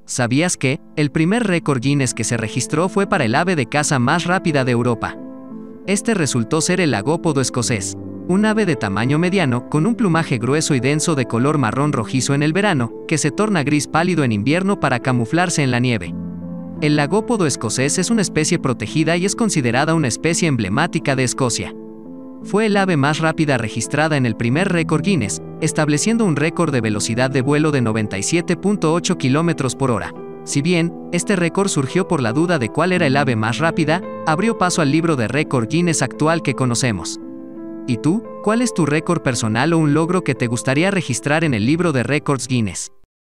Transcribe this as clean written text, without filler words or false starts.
¿Sabías que el primer récord Guinness que se registró fue para el ave de caza más rápida de Europa? Este resultó ser el lagópodo escocés, un ave de tamaño mediano, con un plumaje grueso y denso de color marrón rojizo en el verano, que se torna gris pálido en invierno para camuflarse en la nieve. El lagópodo escocés es una especie protegida y es considerada una especie emblemática de Escocia. Fue el ave más rápida registrada en el primer récord Guinness, estableciendo un récord de velocidad de vuelo de 97.8 km por hora. Si bien, este récord surgió por la duda de cuál era el ave más rápida, abrió paso al libro de récord Guinness actual que conocemos. ¿Y tú? ¿Cuál es tu récord personal o un logro que te gustaría registrar en el libro de récords Guinness?